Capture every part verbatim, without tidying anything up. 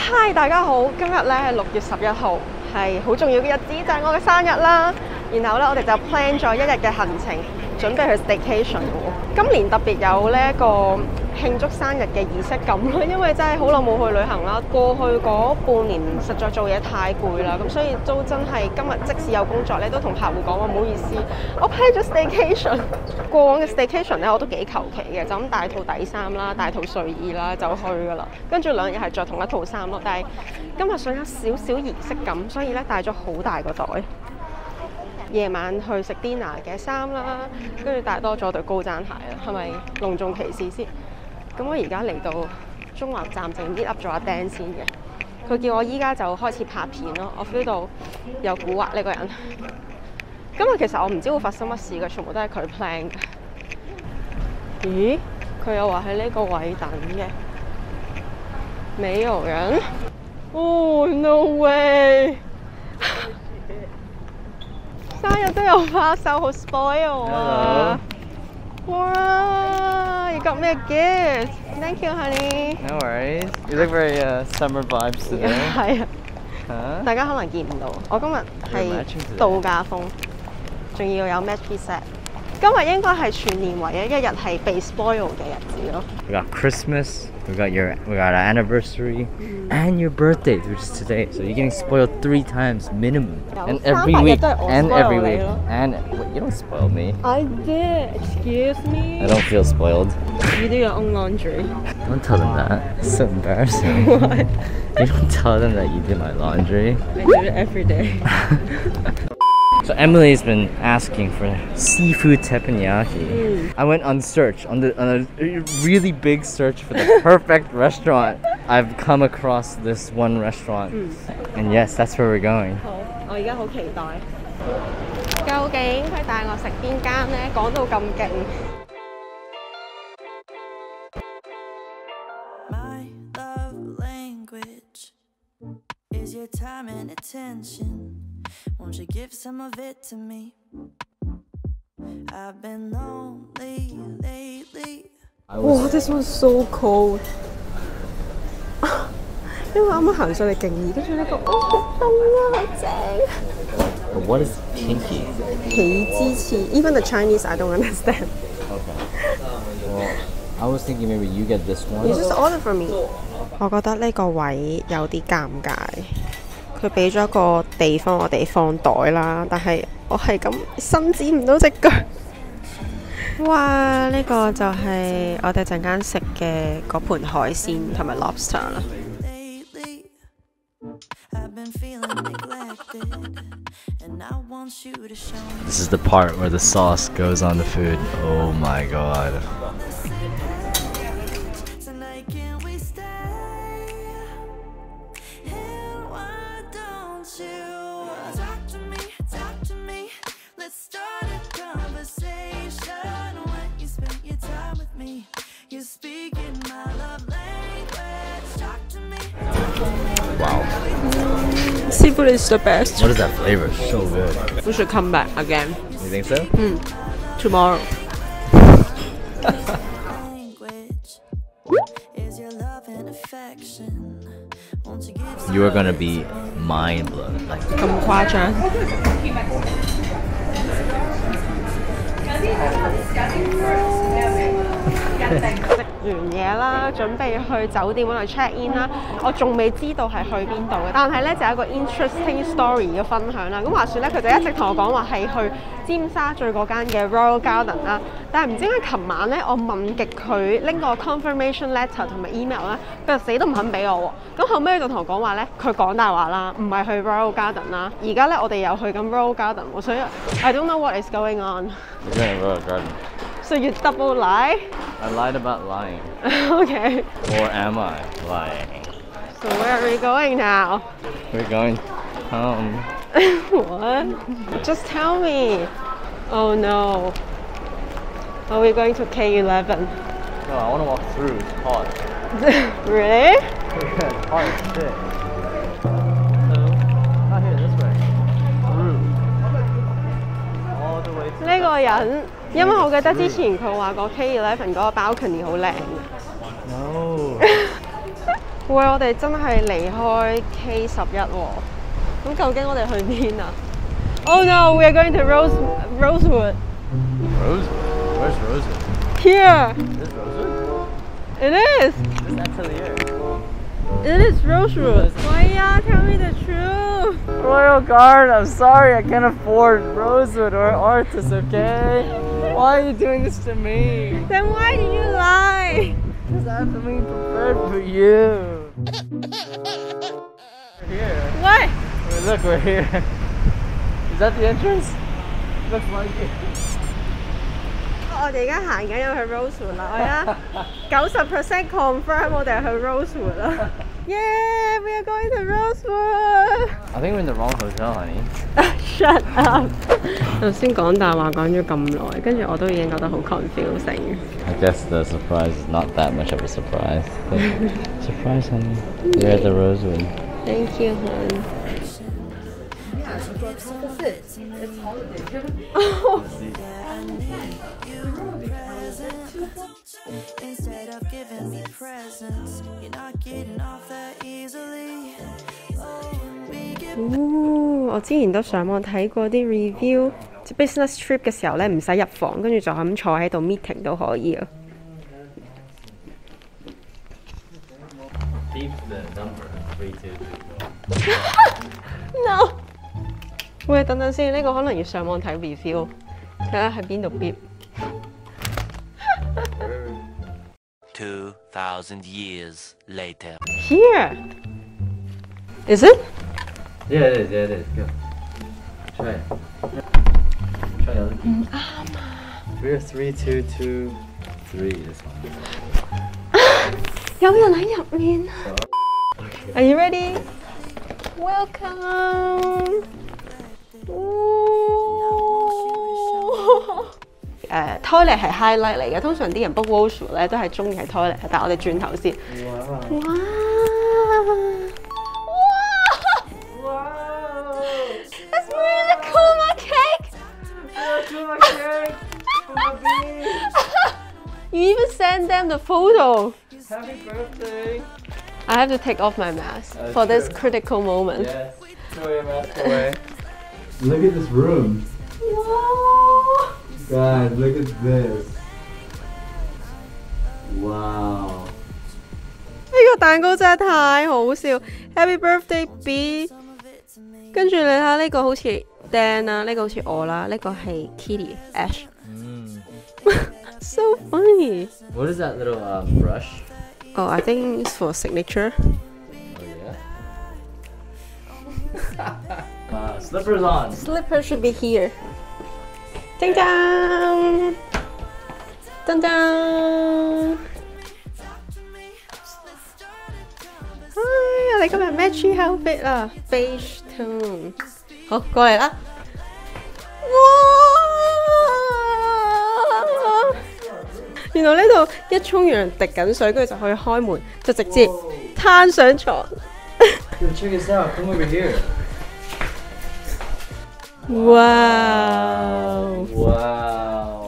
Hi， 大家好，今日咧係六月十一號，係好重要嘅日子，就係、是、我嘅生日啦。然後咧，我哋就 plan 咗一日嘅行程，準備去 staycation 喎。今年特別有呢一個慶祝生日嘅儀式感啦，因為真係好耐冇去旅行啦。過去嗰半年實在做嘢太攰啦，咁所以都真係今日即使有工作咧，都同客戶講話唔好意思，我 plan 咗 staycation。過往嘅 staycation 咧，我都幾求其嘅，就咁帶套底衫啦，帶套睡衣啦就去㗎啦。跟住兩日係着同一套衫咯，但係今日想有少少儀式感，所以咧帶咗好大個袋。夜晚去食 dinner 嘅衫啦，跟住帶多咗對高踭鞋啦，係咪隆重其事先？咁我而家嚟到中環站，淨 meet up 咗阿 Dan 先嘅。佢叫我依家就開始拍片咯，我 feel 到有蠱惑呢個人。今日其實我唔知會發生乜事嘅，全部都係佢 plan 嘅。咦？佢又話喺呢個位等嘅，沒有人。哦 no way！ 生日都有花手，好 spoil 啊！哇 ！You got me a gift. Thank you, honey. No worries. You look very uh, summer vibes today. 係啊， Huh? 大家可能見唔到，我今日係度假風，仲要有 match set。今日應該係全年唯一一日係被 spoil 嘅日子咯。 We got Christmas. We got your. We got our anniversary, mm. and your birthday, which is today. So you're getting spoiled three times minimum, no, and every week, and every week, and wait, you don't spoil me. I did. Excuse me. I don't feel spoiled. You do your own laundry. Don't tell them that. It's so embarrassing. What? You don't tell them that you did my laundry. I do it every day. So Emily's been asking for seafood teppanyaki. Mm. I went on search, on, the, on a really big search for the perfect restaurant. I've come across this one restaurant. Mm. And yes, that's where we're going. 好，我而家好期待。究竟佢帶我食邊間呢？講到咁勁。 My love language is your time and attention. Won't you give some of it to me? I've been lonely lately. Wow, this one's so cold. 因為啱啱行上嚟勁熱，跟住呢個哦好凍啊，好正。 But what is kinky? 起之翅 ，even the Chinese I don't understand. Okay. Well, I was thinking maybe you get this one. You just order for me. 我覺得呢個位有啲尷尬。佢俾咗一個地方我哋放袋啦，但係我係咁伸展唔到隻腳。哇！呢、這個就係我哋陣間食嘅嗰盤海鮮同埋 lobster 啦。 This is the part where the sauce goes on the food. Oh my god. Wow. Seafood is the best. What is that flavor? So good. We should come back again. You think so? Mm. Tomorrow. You are gonna be mind blown. Like 咁誇張。食完嘢啦，準備去酒店嗰度 check in 啦。我仲未知道係去邊度嘅，但係咧就有一個 interesting story 嘅分享啦。咁話說咧，佢就一直同我講話係去尖沙咀嗰間嘅 Royal Garden 啦。但係唔知點解琴晚咧，我問極佢拎個 confirmation letter 同埋 email 咧，佢就死都唔肯俾我喎。咁後尾就同我講話咧，佢講大話啦，唔係去 Royal Garden 啦。而家咧我哋又去緊 Royal Garden 喎，所以 I don't know what is going on. you're going to Royal Garden. So you double lie? I lied about lying. Okay. Or am I lying? So where are we going now? We're going home. What? Just tell me. Oh no. Are we going to K eleven? No, I want to walk through. It's hot. Really? It's hot as shit. So, not here, this way. All the way to 呢個人，因為我記得之前佢話個 K eleven 嗰個 balcony 好靚嘅。 No. 喂，我哋真係離開 K 十一喎。咁究竟我哋去邊啊 ？Oh no, we are going to Rose Rosewood. Rosewood? Where's Rosewood? Here. This Rosewood? It is. This Atelier. It is Rosewood. Why ya? Tell me the truth. Royal Guard, I'm sorry, I can't afford Rosewood or Artis, okay? Why are you doing this to me? Then why did you lie? Because I have something prepared for you. We're here. What? Wait, look, we're here. Is that the entrance? Looks like it. 我哋而家行緊入去 Rosewood 啦，我而家九十 percent confirm 我哋去 Rosewood 啦。Yeah, we are going to Rosewood. I think we're in the wrong hotel, honey. Shut up. 頭先講大話講咗咁耐，跟住我都已經覺得好 confusing。 I guess the surprise is not that much of a surprise. But surprise, honey. You're at the Rosewood. Thank you, hon. Instead of giving me presents, you're not getting off that easily. Oh, we get 哦，我之前都上網睇過啲 review，即 business trip 嘅時候咧，唔使入房，跟住就咁坐喺度 meeting 都可以啊。 Keep the number three two two. No。喂，等等先，呢、個可能要上網睇 review，睇下喺邊度 beep。 Two thousand years later. Here. Is it? Yeah, it is, yeah, it is. Go. Try it. Try the other key. We're three two two three, this one. 有人喺入面。Are you ready? Welcome. 誒 toilet 係 highlight 嚟嘅，通常啲人 book Rosewood 咧都係中意喺 toilet， 但係我哋轉頭先。哇！哇！哇 ！That's really cool, my cake. Cool cake. You even send them the photo. Happy birthday. I have to take off my mask That's for this true. critical moment. Yes. Throw your mask away. Look at this room. Wow. Guys, look at this. Wow. 呢個蛋糕真係太好笑 ！Happy birthday B。跟住你睇下呢個好似 Dan 啦，呢個好似我啦，呢個係 Kitty Ash。 Mm. So funny. What is that little um, brush? Oh, I think it's for signature. Oh yeah. uh, slippers on. Slipper should be here. Ding dong. Dun dun. Hi， 我哋今日 matchy outfit 啦 ，beige tone。好，過嚟啦。哇！原來呢度一沖完滴緊水，跟住就可以開門，就直接攤上床。 Yo, check this out. Come over here. Wow！ Wow.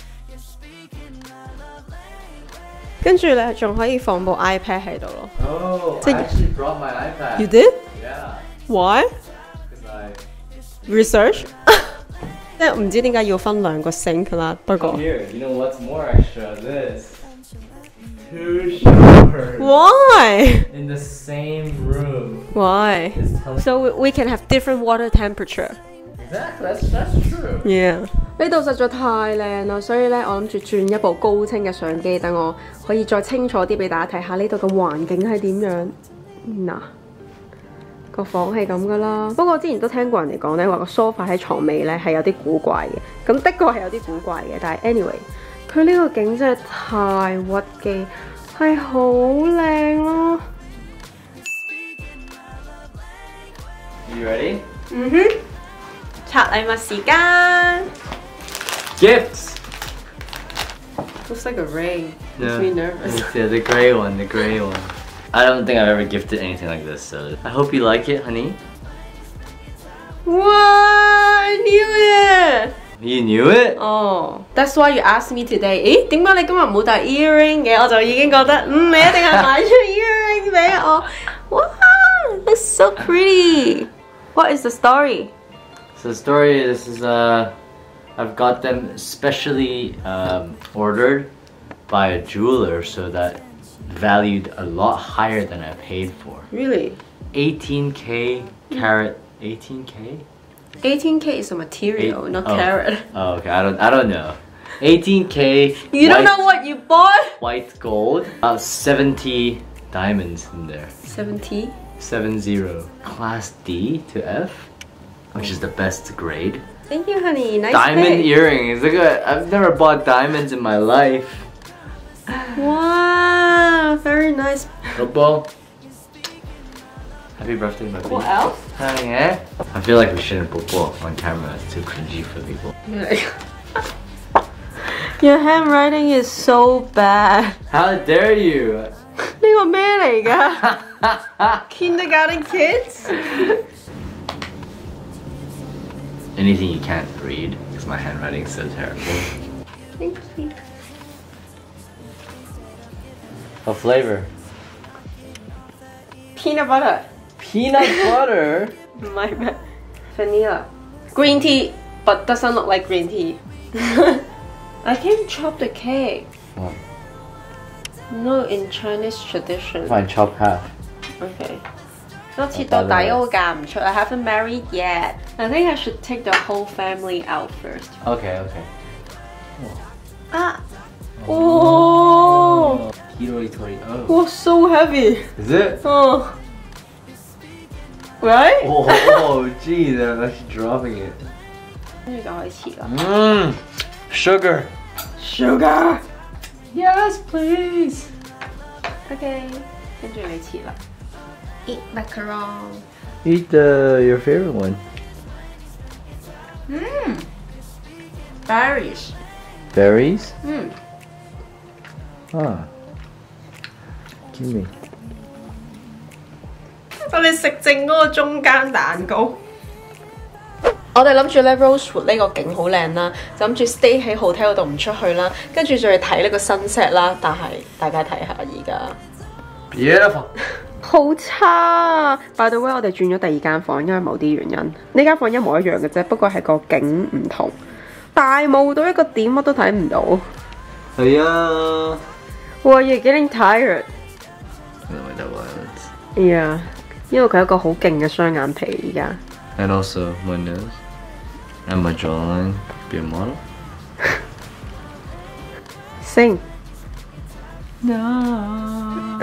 跟住你仲可以放部 iPad 喺度咯。 Oh, I So you- actually brought my iPad. You did? Yeah. Why? Because I Research？ 即係唔知點解要分兩個 sink 啦，不過 Here, you know what's more extra? This. Two showers why in the same room. why It's tele- so we, we can have different water temperature Exactly, that's, that's true. yeah 呢度實在太靚啦，所以咧我諗住轉一部高清嘅相機，等我可以再清楚啲俾大家睇下呢度嘅環境係點樣。嗱，個房係咁噶啦，不過我之前都聽過人哋講咧話個 sofa 喺床尾咧係有啲古怪嘅，咁的確係有啲古怪嘅，但係 anyway 佢呢個景真係太屈機，係好靚咯。 You ready? 嗯哼，拆禮物時間。 Gifts! Looks like a ring. Makes me nervous. Yeah, the gray one, the gray one. I don't think I've ever gifted anything like this, so I hope you like it, honey. Wow, I knew it! You knew it? Oh, that's why you asked me today. 咦，點解你今日冇戴 earring 嘅？我就已經覺得，嗯，你一定係買出 earring 拎俾我。哇 ，looks so pretty. What is the story? So the story is, is uh, I've got them specially um, ordered by a jeweler, so that valued a lot higher than I paid for. Really? eighteen K carat. eighteen K? eighteen K is a material, Eight, not oh. carat. Oh, okay. I don't. I don't know. eighteen K. You white, don't know what you bought? White gold. About seventy diamonds in there. seventy. Seven zero. Class D to F, which is the best grade. Thank you, honey. Nice Diamond pick. earrings. Look at. I've never bought diamonds in my life. Wow, very nice. Football. Happy birthday, my baby. What else? Hi, yeah. I feel like we shouldn't put ball on camera. It's too cringy for people. Your handwriting is so bad. How dare you? 呢個咩嚟㗎 ？Kindergarten kids? Anything you can't read, because my handwriting's so terrible. Thank you. What flavor? Peanut butter. Peanut butter? My bad. Vanilla. Green tea, but doesn't look like green tea. I can chop the cake. What? No, in Chinese tradition. Fine, chop half. Okay. 我切到底我嫁唔出 I haven't married yet. I think I should take the whole family out first. Okay, okay. Ah. Oh. Hiroi-tori. Oh. Oh, so heavy. Is it? Oh. Right? Oh, oh, geez, I'm actually dropping it. 跟住就開始啦。 Mmm, sugar. Sugar. Yes, please. Okay. 跟住你切啦。Eat macaron. Eat the your favorite one. Mmm. Berries. Berries? Mm. Ah. Give me. 我哋食剩嗰個中間蛋糕。我哋諗住咧 Rosewood 呢個景好靚啦，就諗住 stay 喺 hotel 度唔出去啦，跟住再睇呢個 sunset 啦。但係大家睇下而家 Beautiful. 好差。By the way， 我哋轉咗第二間房，因為某啲原因。呢間房一模一樣嘅啫，不過係個景唔同。大霧到一個點，乜都睇唔到。 係啊。 Well, you're getting tired. No, that was. Yeah， 因為佢有一個好勁嘅雙眼皮而家。 And also my nose and my jawline. Be a model. Sing. No.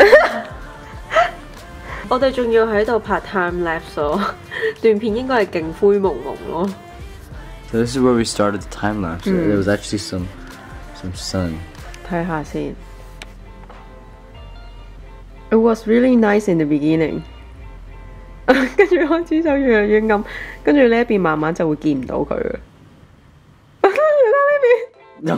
我哋仲要喺度拍 time lapse 咯，段片應該係勁灰蒙蒙咯。 So this is where we started the time lapse. Mm. There was actually some some sun. 睇下先。It was really nice in the beginning 。跟住開始就越嚟越暗，跟住呢一邊慢慢就會見唔到佢啦。跟住呢邊，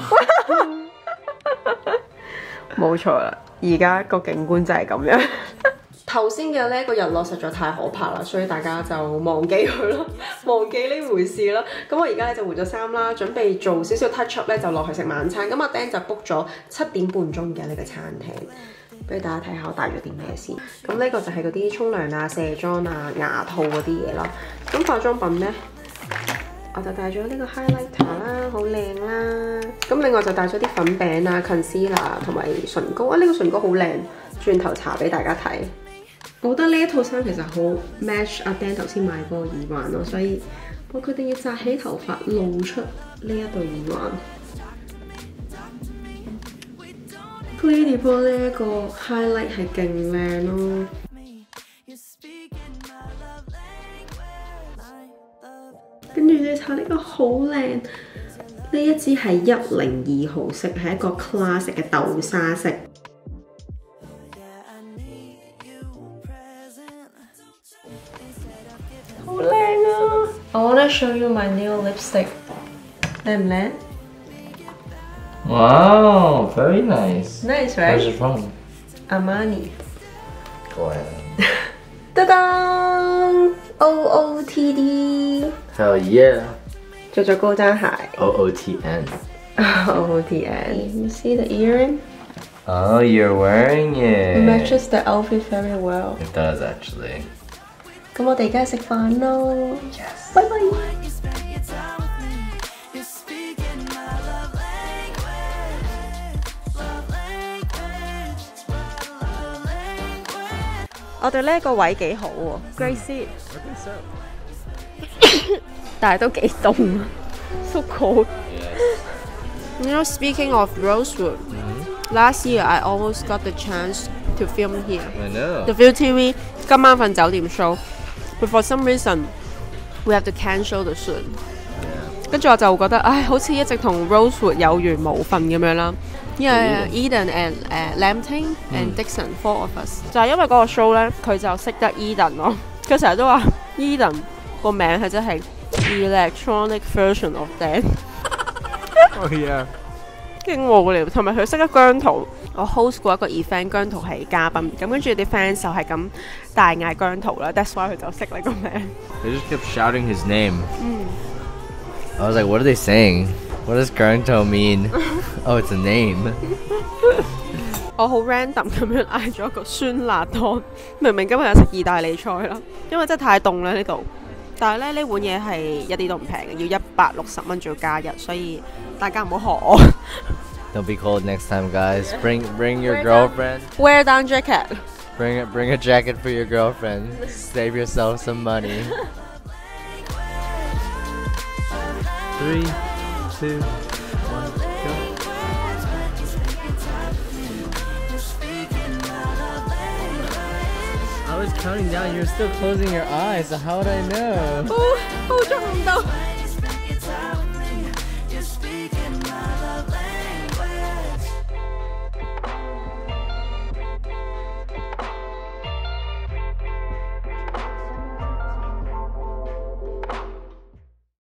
冇錯啦，而家個景觀就係咁樣。頭先嘅呢個日落實在太可怕啦，所以大家就忘記佢啦，忘記呢回事啦。咁我而家咧就換咗衫啦，準備做少少 touch up咧，就落去食晚餐。咁阿 Dan 就 book 咗七點半鐘嘅呢個餐廳。俾大家睇下我帶咗啲咩先。咁呢個就係嗰啲沖涼啊、卸妝啊、牙套嗰啲嘢啦。咁化妝品呢，我就帶咗呢個 highlighter 啦，好靚啦。咁另外就帶咗啲粉餅啊、concealer 同埋唇膏啊。呢、這個唇膏好靚，轉頭搽俾大家睇。我覺得呢一套衫其實好 match 阿 Dan 頭先買嗰個耳環咯，所以我決定要紮起頭髮，露出呢一對耳環。Lady Boy 呢一個 highlight 係勁靚咯。跟住你搽呢個好靚，呢一支係一零二號色，係一個 classic 嘅豆沙色。好靚啊 ！I wanna show you my new lipstick， 靚唔靚？ Wow, very nice. Nice, right? Where's it from? Armani. Go ahead. Ta-da! O O T D. Hell yeah. 着咗高踭鞋。 O O T N. O O T N. You see the earring? Oh, you're wearing it. Matches the outfit very well. It does actually. 咁我哋而家食飯咯。 Yes. 拜拜。 You spend your time with me. You're speaking my love language. Love language. Love language. 我哋呢個位幾好喎，Gracie。但係都幾凍啊，so cold。 You know, speaking of Rosewood, last year I almost got the chance to film here. I know. The View T V 今晚瞓酒店 show, but for some reason we have to cancel the shoot. 跟住我就覺得，唉，好似一直同 Rosewood 有緣無份咁樣啦。因為 Eden and 誒 Lamting and Dixon four of us，就係因為嗰個 show 咧，佢就識得 Eden 咯。佢成日都話 Eden 個名係真係 electronic version of Dan。 Oh yeah. 勁無聊，同埋佢識得姜濤。我 host 過一個 event，姜濤係嘉賓，咁跟住啲 fans 就係咁大嗌姜濤啦。That's why 佢就識你個名。 They just kept shouting his name. I was like, what are they saying? What does Garanto mean? Oh, it's a name. 我好 random 咁樣嗌咗一個酸辣湯，明明今日有食意大利菜啦，因為真係太凍啦呢度。但係咧呢碗嘢係一啲都唔平嘅，要一百六十蚊，仲要加一，所以大家唔好學我。 Don't be cold next time, guys. Bring bring your girlfriend. Wear down jacket. Bring a, bring a jacket for your girlfriend. Save yourself some money. Three, two, one, go. I was counting down. You were still closing your eyes. So how would I know? 好，好捉唔到。